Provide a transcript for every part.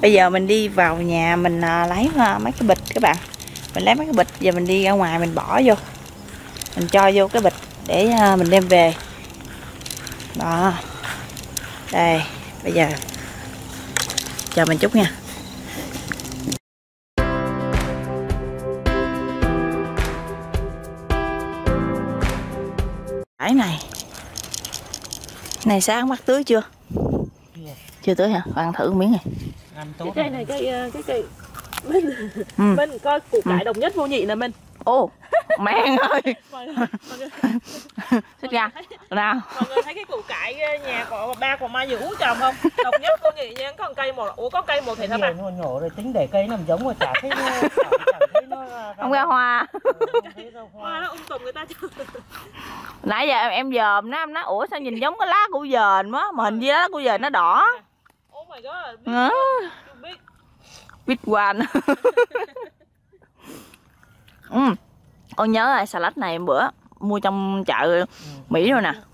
Bây giờ mình đi vào nhà mình lấy mấy cái bịch các bạn. Mình lấy mấy cái bịch giờ mình đi ra ngoài mình bỏ vô. Mình cho vô cái bịch để mình đem về. Đó. Đây, bây giờ chờ mình chút nha. Cái này sáng bắt tưới chưa? Chưa tưới hả? Ăn thử miếng này. Cái cây này cây Minh coi củ cải độc nhất vô nhị nè Minh. Ồ, mẹ ơi. Xích ra. Nào. Mọi người thấy cái củ cải nhà của ba của Mai Vũ trồng không? Độc nhất vô nhị nha, còn cây một. Ủa có cây một thì sao bạn? Nó nhỏ rồi tính để cây nằm giống mà chả thấy nó không ra hoa. Hoa nó tùm người ta chứ. Nãy giờ em dòm nó, em nói ủa sao nhìn giống cái lá củ dền quá mà hình như lá củ dền nó đỏ. Oh my god. Big one. Con nhớ là salad này bữa mua trong chợ Mỹ rồi nè.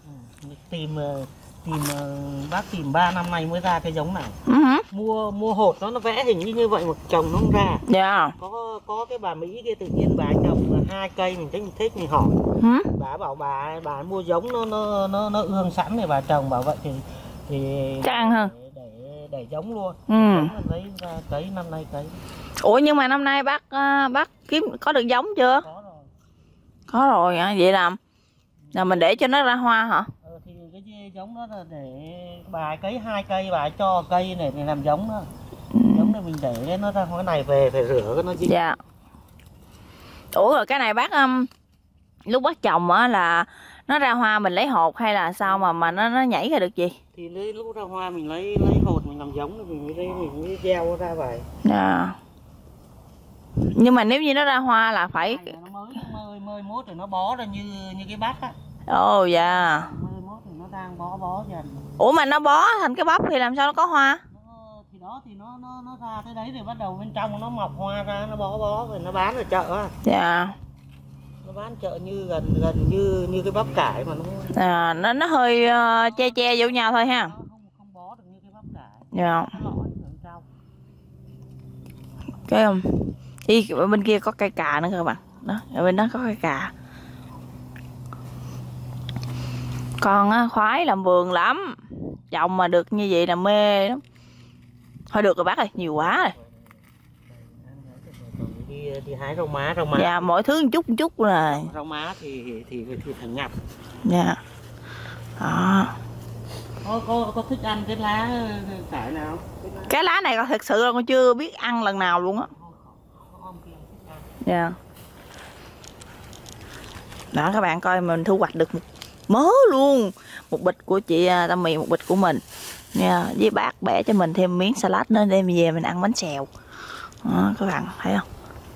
Bác tìm 3 năm nay mới ra cái giống này. Mua hột nó vẽ hình như vậy mà trồng nó không ra. Dạ. Có cái bà Mỹ kia tự nhiên bà trồng 2 cây mình thích mình hỏi. Bà bảo bà mua giống nó ương sẵn thì bà trồng bảo vậy thì chắc ăn hơn. Để giống luôn. Giống là lấy ra cấy năm nay cấy. Ủa nhưng mà năm nay bác kiếm có được giống chưa? Có rồi. Có rồi hả? Vậy là mình để cho nó ra hoa hả? Thì cái giống đó là để bà cấy 2 cây bà cho cây này để làm giống đó. Giống này mình để nó ra hoa này về phải rửa cái nó dính. Dạ. Ủa rồi cái này bác lúc bác trồng á là nó ra hoa mình lấy hột hay là sao mà nó nhảy ra được gì? Thì lúc ra hoa mình lấy hột mình làm giống mình mới gieo ra vậy. Dạ. Nhưng mà nếu như nó ra hoa là phải nó mới mốt rồi nó bó ra như cái bắp á. Ồ dạ. Mới mốt thì nó đang bó dần. Ủa mà nó bó thành cái bắp thì làm sao nó có hoa? Thì nó ra tới đấy thì bắt đầu bên trong nó mọc hoa ra, nó bó rồi nó bán ở chợ á. Dạ. Nó bán chợ như gần như cái bắp cải mà nó hơi che vô nhau thôi ha. Không bó được như cái bắp cải. Dạ. Cái thì bên kia có cây cà nữa các bạn. Đó, ở bên đó có cây cà. Con á khoái làm vườn lắm. Trồng mà được như vậy là mê lắm. Thôi được rồi bác ơi, nhiều quá rồi. Đi hái rau má. Dạ, mọi thứ một chút rồi. Rau má thì thành ngập. Dạ. Đó. Có thích ăn cái lá cải nào? Cái lá này thật sự là con chưa biết ăn lần nào luôn á. Dạ. Đó các bạn coi mình thu hoạch được một mớ luôn. Một bịch của chị Tâm Mì, một bịch của mình nha. Với bác bẻ cho mình thêm miếng salad nữa đem về mình ăn bánh xèo. Đó, các bạn thấy không?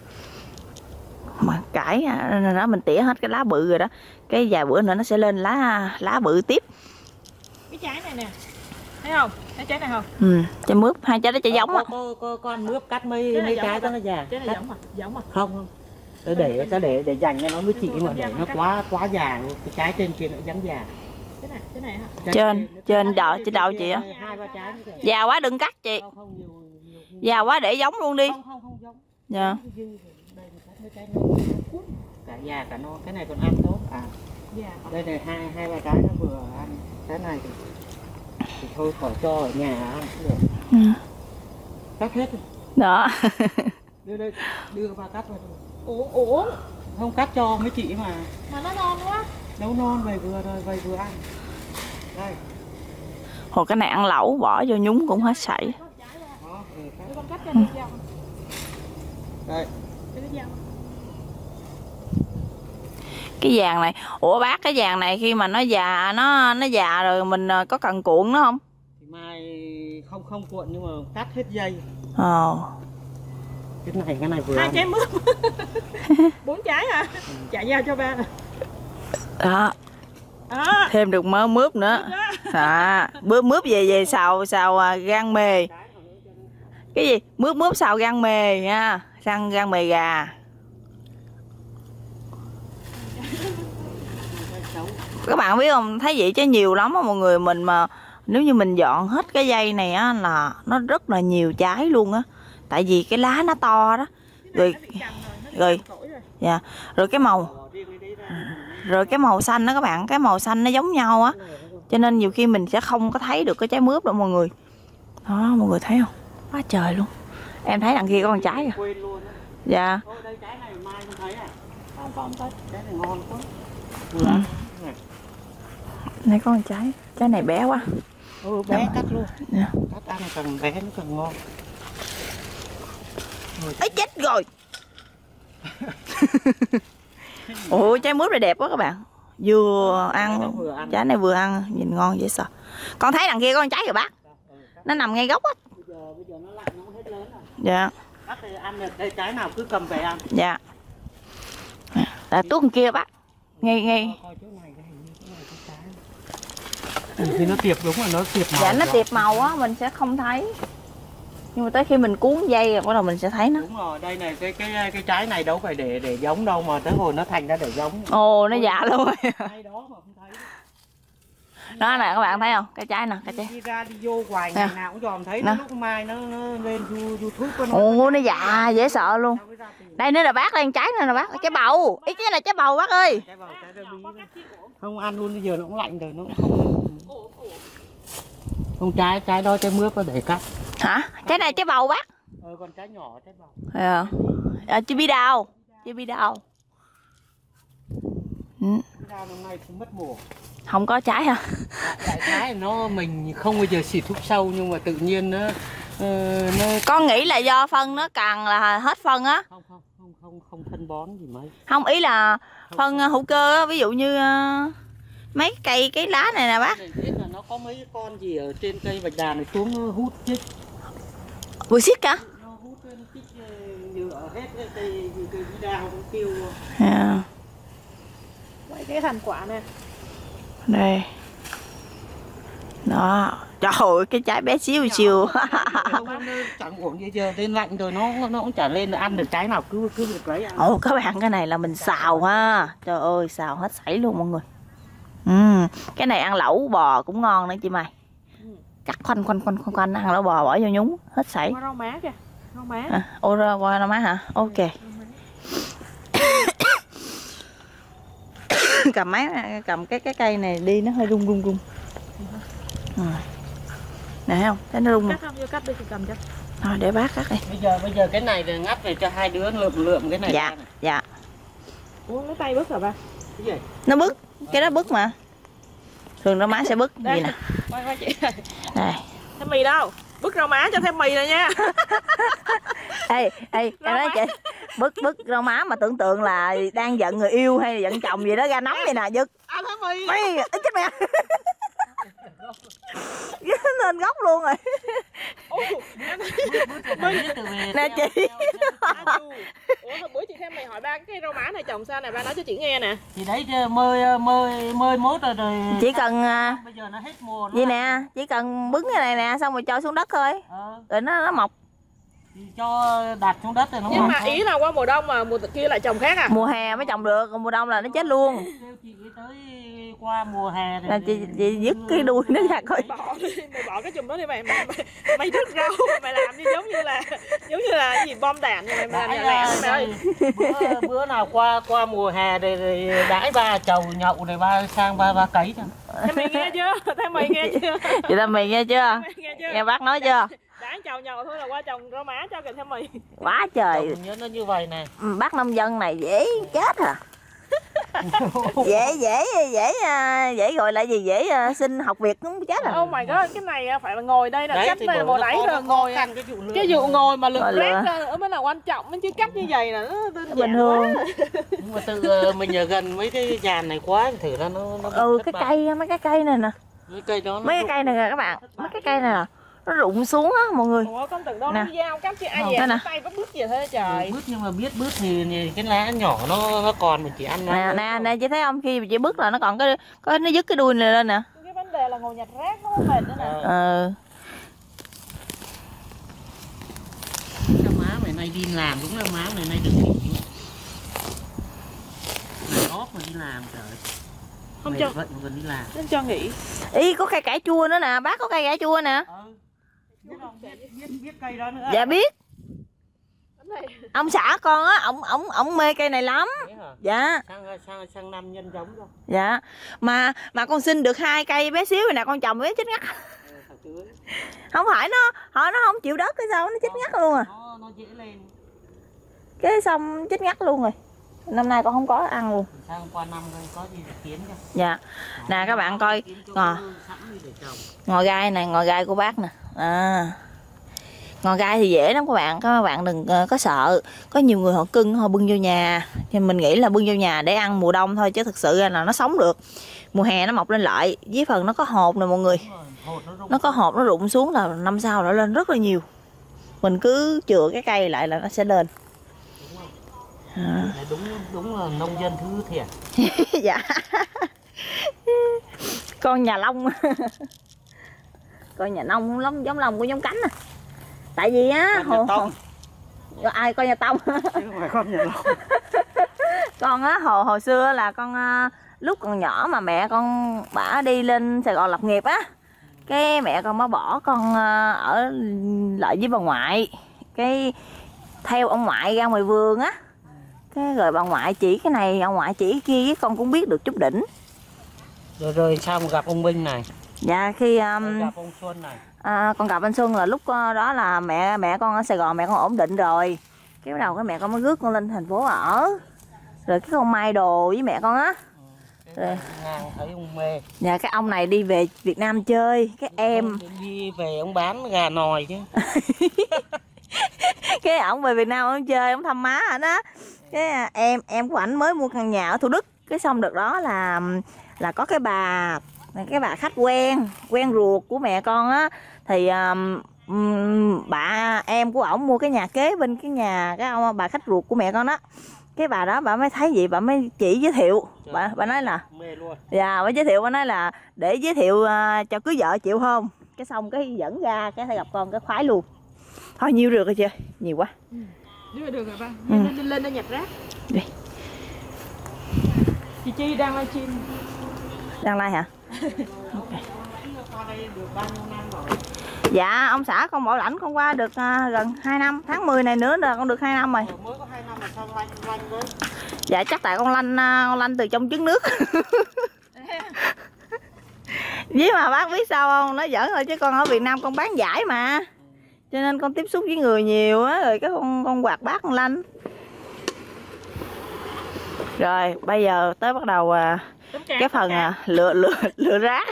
Mà cải nó mình tỉa hết cái lá bự rồi đó. Cái vài bữa nữa nó sẽ lên lá bự tiếp. Cái trái này nè. Thấy không? Thấy trái này không? Trái mướp, hai trái đó trái giống á. Có con mướp cắt mấy trái đó nó già. Trái này giống à? Không. Để dành cho nó với chị mà để nó quá già luôn. Cái trái trên kia nó giống già. Cái này hả? Trên đầu chị á. 2-3 trái. Già quá đừng cắt chị. Già quá để giống luôn đi. Không giống. Dạ. Cả già cả non, cái này còn ăn tốt à. Đây này 2-3 trái nó vừa ăn. Cái này thì thôi khỏi cho ở nhà ăn cũng được. Cắt hết. Đó. Đưa vào cắt vào. Ủa không cắt cho mấy chị mà nó non quá. Nấu non về vừa ăn. Đây. Hồi cái này ăn lẩu bỏ vô nhúng cũng hết sảy. Con cắt cho đi dao. Đây. Cái vàng này, ủa bác cái vàng này khi mà nó già nó già rồi mình có cần cuộn nó không? Thì mai không cuộn nhưng mà cắt hết dây. Cái này vừa 2 trái mướp. 4 trái hả? Chạy giao cho ba nè. Đó. Thêm được mớ mướp nữa. Mướp về xào gan mề. Cái gì? Mướp xào gan mề nha, gan mề gà. Các bạn biết không, thấy vậy chứ nhiều lắm á mọi người, mình mà Nếu như mình dọn hết cái dây này á là nó rất là nhiều trái luôn á. Tại vì cái lá nó to đó. Rồi dạ. Rồi cái màu xanh đó các bạn, cái màu xanh nó giống nhau á. Cho nên nhiều khi mình sẽ không có thấy được cái trái mướp đâu mọi người. Đó, mọi người thấy không? Quá trời luôn. Em thấy đằng kia có con trái kìa. Dạ. Đây trái này mai không thấy à? Không thấy. Trái này ngon quá. Này có con trái này bé quá. Bé cắt luôn. Yeah. Cắt ăn càng bé nó càng ngon. Ấy chết rồi. Ủa trái mướp này đẹp quá các bạn. Vừa ăn, trái này vừa ăn nhìn ngon dễ sợ. Con thấy đằng kia có con trái kìa bác. Nó nằm ngay gốc á. Bây giờ nó lạnh nó hết lớn rồi. Dạ. Bác thì ăn được đây trái nào cứ cầm về ăn. Dạ. Tại tuốt kia bác. Ngay. Thì nó tiệp đúng rồi, nó tiệp màu. Dạ nó tiệp màu á mình sẽ không thấy. Nhưng mà tới khi mình cuốn dây rồi bắt đầu mình sẽ thấy nó. Đúng rồi, đây này cái trái này đâu phải để giống đâu mà tới hồi nó thành ra để giống. Ồ nó già luôn rồi. Đây đó mà không thấy. Đó nè các bạn thấy không? Cái trái nè, cái trái. Đi ra đi vô hoài ngày nào cũng dòm thấy nó lúc mai nó lên YouTube của nó. Ồ nó già dễ sợ luôn. Đây nữa là bác đây trái nữa nè bác, trái bầu. Ý cái là trái bầu bác ơi. Trái bầu, trái rơ bí. Không ăn luôn bây giờ nó cũng lạnh rồi nó cũng không trái đó trái mướp để cắt. Hả? Trái này trái bầu bác. Còn trái nhỏ trái bầu. Chi bi đào. Chi bi đào. Đào năm nay cũng mất mùa. Không có trái hả? Đại trái nó mình không bao giờ xịt thuốc sâu nhưng mà tự nhiên nó con nghĩ là do phân nó càng là hết phân á. Không phân bón gì mấy. Không ý là phân hữu cơ á, ví dụ như mấy cây cái lá này nè bác. Biết là nó có mấy con gì ở trên cây bạch đàn này xuống nó hút chích. Bùi xiết cả. Nó hút lên chích nhựa hết cái cây đào cũng tiêu luôn. Vậy cái thành quả nè. Đây. Đó. Trời ơi cái trái bé xíu xìu. Chẳng ổn gì giờ lên lạnh rồi nó cũng chả lên ăn được trái nào cứ việc lấy ăn. Ồ các bạn cái này là mình xào ha. Trời ơi xào hết sảy luôn mọi người. Cái này ăn lẩu bò cũng ngon nữa chị mày. Cắt khoanh ăn lẩu bò bỏ vô nhúng hết sảy. Rau má kìa. Rau má. Ô rau má hả? Ok. Cầm cái cây này đi nó hơi rung. Nè thấy không? Thấy nó rung. Cắt không vô cắt đi thì cầm cho. Thôi để bác cắt đi. Bây giờ cái này thì ngắt về cho hai đứa lượm cái này. Dạ. Ủa lấy tay bứt rồi ba. Cái gì? Nó bứt, cái đó bứt mà. Thường rau má sẽ bứt gì nè. Quay chị. Đây. Thêm mì đâu? Bứt rau má cho thêm mì nè nha. Ê, em nói chị, bứt rau má mà tưởng tượng là đang giận người yêu hay là giận chồng gì đó ra nóng vậy nè, Dực. Thêm mì. Mày, chết mẹ. Lên gốc luôn rồi. Nè chị. Ủa hôm bữa chị thêm mày hỏi ba cái rau má này trồng sao này, ba nói cho chị nghe nè. Thì đấy mơi mốt rồi. Chỉ cần bây giờ nó hết mùa vậy nè, chỉ cần bứng cái này nè xong rồi cho xuống đất thôi. Rồi nó mọc. Thì cho đặt xuống đất rồi nó. Nhưng mà ý là qua mùa đông mà mùa kia lại trồng khác à? Mùa hè mới trồng được, còn mùa đông là nó chết luôn. Chị tới qua mùa hè là chị dứt cái đuôi nó ra coi. Mày bỏ cái chùm đó đi mày đứt rau mày làm như giống như là cái gì bom đạn mày làm mày ơi. Bữa nào qua mùa hè rồi đãi ba chầu nhậu rồi ba sang ba cấy cho. Thế mày nghe chưa? Thế mày nghe chưa? Chị ta mày nghe chưa? Nghe bác nói chưa? Đã chầu nhậu thôi là qua trồng rau má cho kìa thêm mì. Quá trời. Nhớ nó như vậy này. Bác nông dân này dễ chết à. dễ gọi là gì, dễ xin học việc cũng chết à. Oh my god, cái này phải là ngồi đây là cách đây là ngồi đấy rồi ngồi cái vụ ngồi mà lượt rác mới là quan trọng, chứ cách như vậy là nó đơn giản bình thường. Nhưng mà tự mình ở gần mấy cái dàn này quá thử ra nó cái cây, mấy cái cây này nè, mấy cái cây này nè các bạn, mấy cái cây này nè nó rụng xuống á mọi người. Ủa con tưởng đâu nó dao cắt chứ ai về tay bắt bứt gì thế trời. Bứt nhưng mà biết bứt thì cái lá nhỏ nó còn mình chỉ ăn nè chị thấy không, khi mà chị bứt là nó còn có nó dứt cái đuôi này lên nè. Cái vấn đề là ngồi nhặt rác nó mệt nữa nè. Má mày nay đi làm đúng là má mày nay được nghỉ. Mày óp mà đi làm trời. Không cho mình đi làm. nên cho nghỉ. Ý có cây cải chua nữa nè, bác có cây cải chua nè. Biết cây đó nữa. Dạ biết. Ông xã con á, ông mê cây này lắm. Dạ. Sang năm nhân giống rồi. Dạ. Mà con xin được 2 cây bé xíu rồi nè, con trồng bé chết ngắt. Không phải nó không chịu đất cái sao nó chết ngắt luôn à. Nó dễ lên. Cái xong chết ngắt luôn rồi. Năm nay con không có ăn luôn. Sang qua năm rồi có gì kiến cho. Dạ. Nè các bạn coi ngò gai này, ngò gai của bác nè. Ngò gai thì dễ lắm các bạn đừng có sợ. Có nhiều người họ cưng họ bưng vô nhà, thì mình nghĩ là bưng vô nhà để ăn mùa đông thôi, chứ thực sự ra là nó sống được. Mùa hè nó mọc lên lại, với phần nó có hột nè mọi người. Nó có hột nó rụng xuống là năm sau nó lên rất là nhiều. Mình cứ chừa cái cây lại là nó sẽ lên. Đúng là nông dân thứ thiệt. Dạ. Con nhà lông. Con nhà nông không lắm, giống lông của giống cánh à. Tại vì á ai con nhà Tông. Không phải con nhà Lông. Con á hồi xưa là con lúc còn nhỏ mà mẹ con bả đi lên Sài Gòn lập nghiệp á, cái mẹ con mới bỏ con ở lại với bà ngoại, cái theo ông ngoại ra ngoài vườn á, cái rồi bà ngoại chỉ cái này ông ngoại chỉ cái kia, với con cũng biết được chút đỉnh. Rồi sao mà gặp ông Minh này? Dạ khi gặp ông Xuân này. Con gặp anh Xuân là lúc đó là mẹ con ở Sài Gòn mẹ con ổn định rồi, cái bắt đầu cái mẹ con mới rước con lên thành phố ở, rồi cái con may đồ với mẹ con á. Rồi thấy ông mê. Dạ cái ông này đi về Việt Nam chơi, cái em đi về ông bán gà nòi chứ. Cái ổng về Việt Nam ông chơi, ông thăm má ảnh á. Cái em của ảnh mới mua căn nhà ở Thủ Đức, cái xong được đó là có cái bà khách quen ruột của mẹ con á, thì em của ổng mua cái nhà kế bên cái nhà bà khách ruột của mẹ con đó. Cái bà đó bà mới thấy vậy, bà mới chỉ giới thiệu. Bà nói là mê luôn. Dạ, bà giới thiệu, bà nói là để giới thiệu cho cưới vợ chịu không. Cái xong cái dẫn ra cái thấy gặp con cái khoái luôn. Thôi nhiêu được rồi chưa? Nhiều quá. Được rồi ba. Lên đây nhặt rác. Đi. Chị Chi đang livestream. Đang like hả? Dạ ông xã con bảo lãnh con qua được gần 2 năm, tháng 10 này nữa là con được 2 năm rồi. Mới có 2 năm mà sao lanh với? Dạ chắc tại con lanh từ trong trứng nước. Với mà bác biết sao không, nó giỡn thôi chứ con ở Việt Nam con bán giải mà, cho nên con tiếp xúc với người nhiều á, rồi cái con quạt bác con lanh. Rồi bây giờ tới bắt đầu cái phần lựa rác.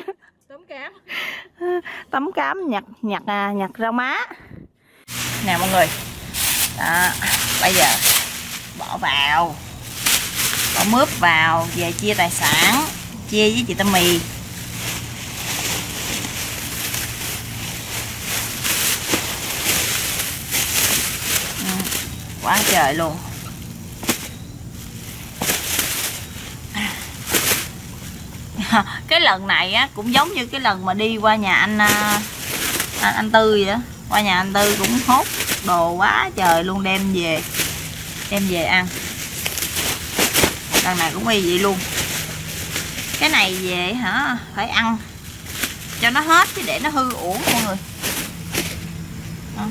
Tấm cám nhặt rau má nè mọi người. Đó, bây giờ bỏ mướp vào về chia tài sản, chia với chị Tâm Mì. Quá trời luôn. Cái lần này á cũng giống như cái lần mà đi qua nhà anh Tư vậy đó. Qua nhà anh Tư cũng hốt đồ quá trời luôn, đem về ăn. Lần này cũng y vậy luôn. Cái này về hả phải ăn cho nó hết chứ để nó hư uổng mọi người. Đó.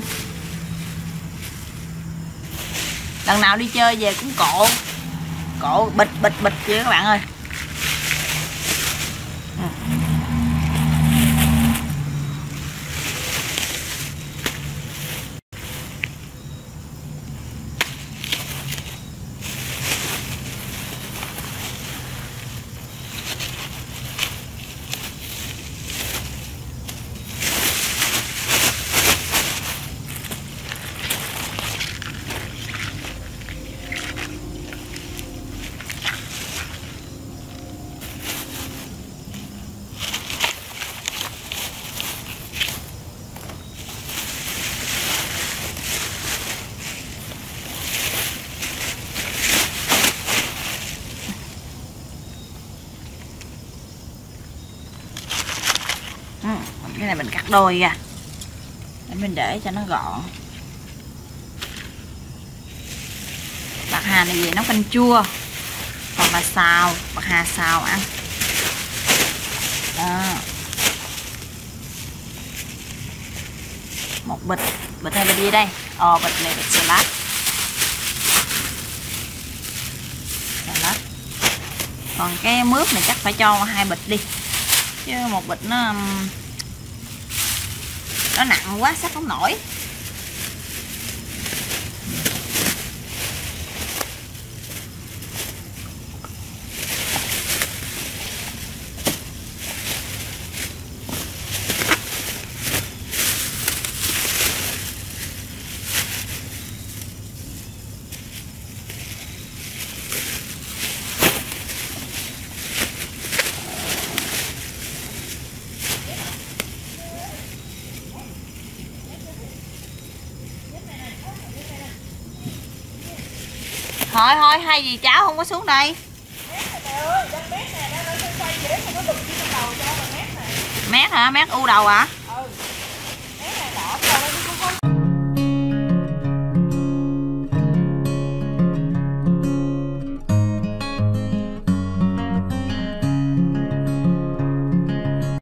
Lần nào đi chơi về cũng cộ bịch vậy các bạn ơi. Cái này mình cắt đôi ra để mình để cho nó gọn. Bạc hà này về nấu canh chua hoặc là xào, bạc hà xào ăn. Đó. Một bịch này bịch gì đây? Bịch này bịch salad. Còn cái mướp này chắc phải cho 2 bịch đi, chứ một bịch nó nặng quá xách không nổi. Thôi hai dì cháu không có xuống đây. Mét hả? Mét u đầu hả?